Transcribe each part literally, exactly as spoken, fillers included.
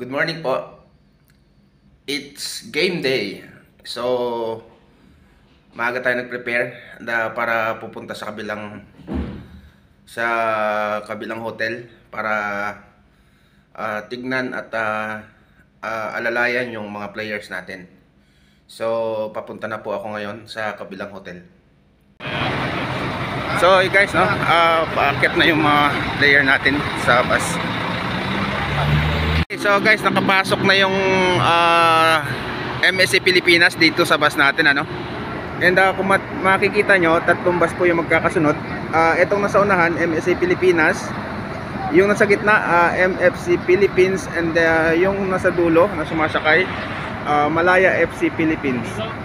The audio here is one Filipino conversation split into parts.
Good morning po. It's game day. So, maaga tayo nag-prepare na para pupunta sa kabilang sa kabilang hotel para uh, tignan at uh, uh, alalayan yung mga players natin. So, papunta na po ako ngayon sa kabilang hotel. So, hey guys, no, uh, paakit na yung mga player natin sa bus. So guys, nakapasok na yung uh, M S C Pilipinas dito sa bus natin, ano. And uh, kung makikita nyo, tatlong bus po yung magkakasunod. Uh, itong nasa unahan, M S C Pilipinas. Yung nasa gitna, uh, M F C Philippines. And uh, yung nasa dulo, na sumasakay, uh, Malaya F C Philippines.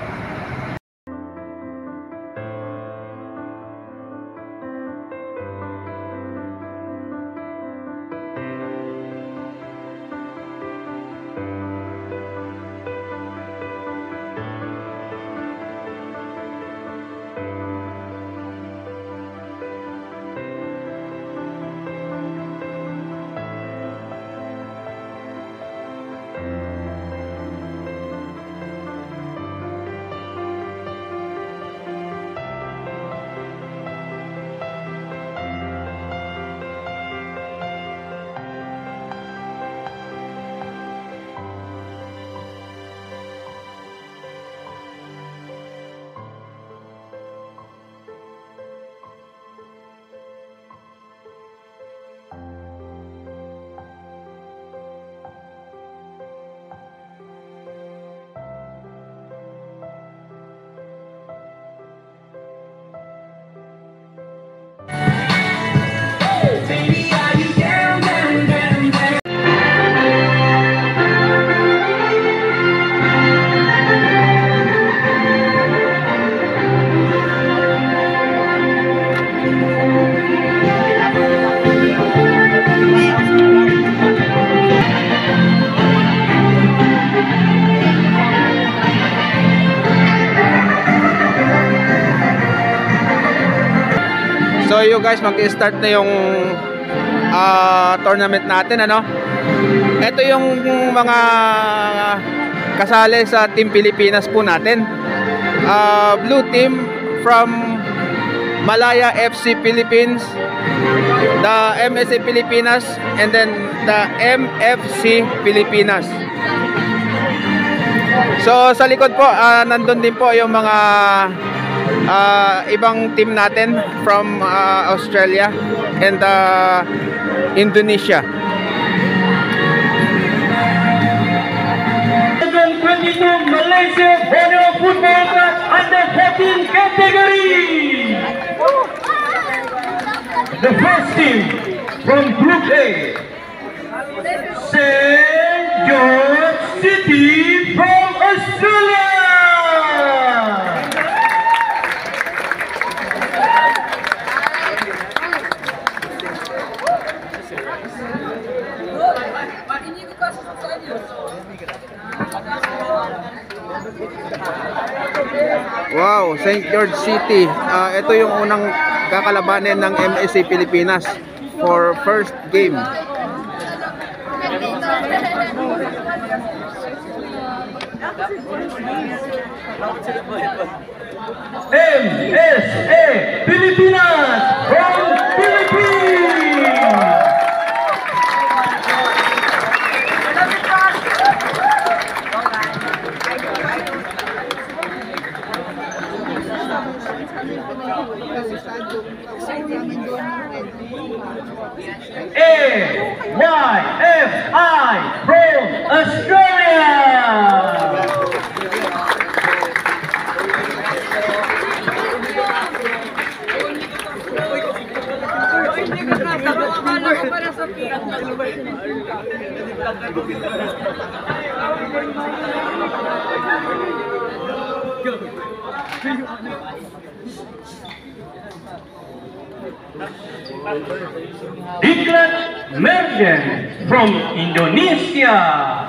So you guys, mag-start na yung uh, tournament natin, ano. Ito yung mga kasali sa Team Pilipinas po natin. uh, Blue team from Malaya F C Philippines, the M S C Pilipinas, and then the M F C Pilipinas. So sa likod po, uh, nandun din po yung mga Uh, ibang team natin from uh, Australia and uh, Indonesia. twenty-two Malaysia Borneo Football Club under fourteen category. The first team from Group A, Saint George City from Australia. Wow, Saint George City. Uh, ito yung unang kakalabanin ng M S C Pilipinas for first game. M S A Pilipinas from Philippines. A Y F I from Australia. Diklat Mergen from Indonesia.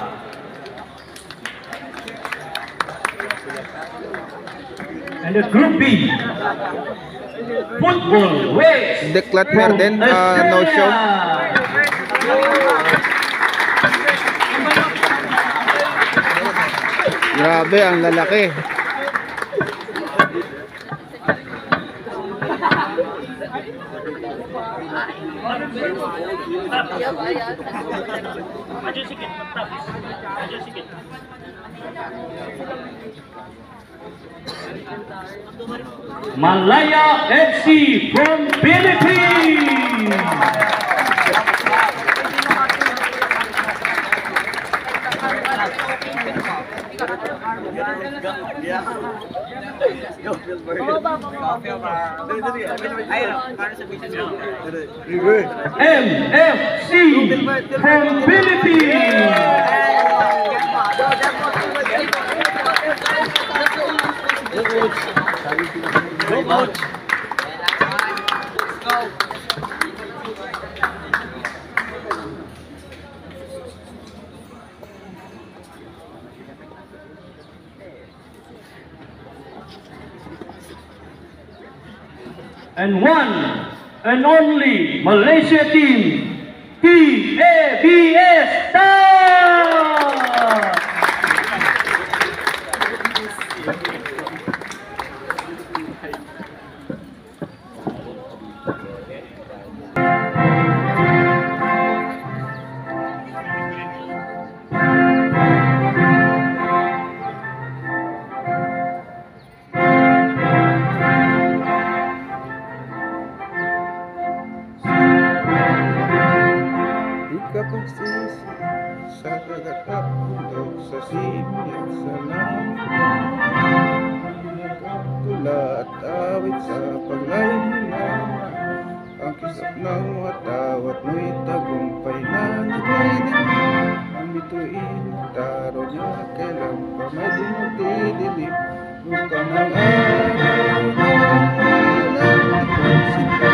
And the Group B, Football West. Diklat Mergen, uh, no show. Grabe, ang lalaki. Malaya F C from Philippines. M F C from Philippines. And one and only Malaysia team, T A B S Stars! Ikapagsisi sa dagat at bundok, sa simi at sa langit, tula at awit sa paglayo mo, ang kisap ng watawat mo'y tagumpay na nagdidilim. Ang bituin at taro niya kailan pa may dinutidilim, buka ng araw na alam ipagsimpa.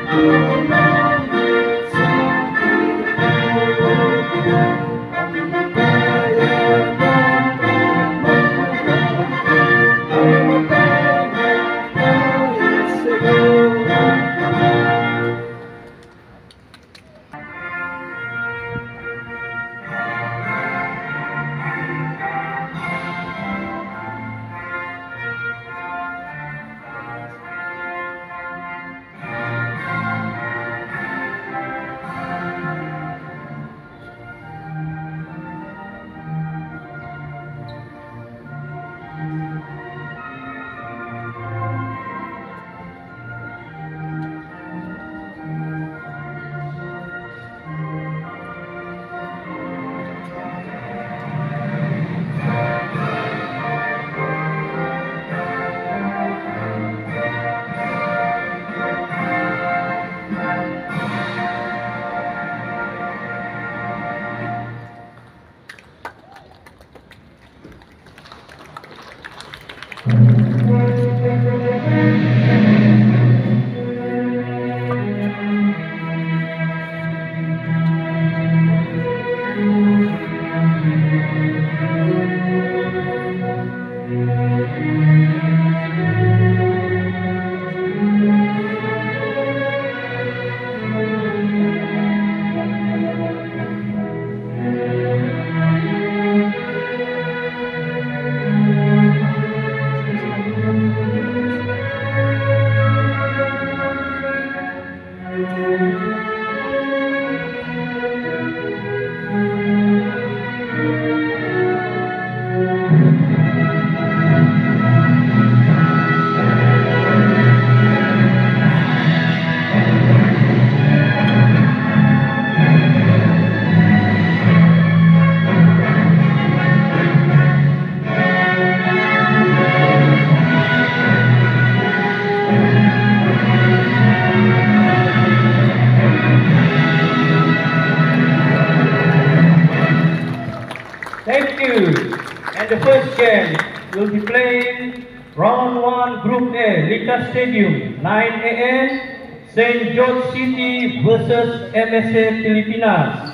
Thank you. And the first game will be playing round one, Group A, Lika Stadium, nine A M, Saint George City versus M S A Pilipinas.